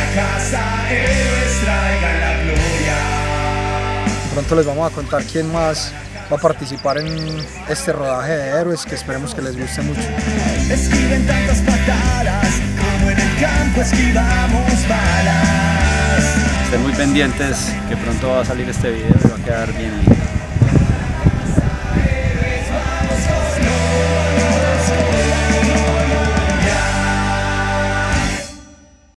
casa, héroes traigan la gloria. Pronto les vamos a contar quién más va a participar en este rodaje de Héroes, que esperemos que les guste mucho. Esquiven tantas patadas como en el campo esquivamos balas. Estén muy pendientes que pronto va a salir este video y va a quedar bien.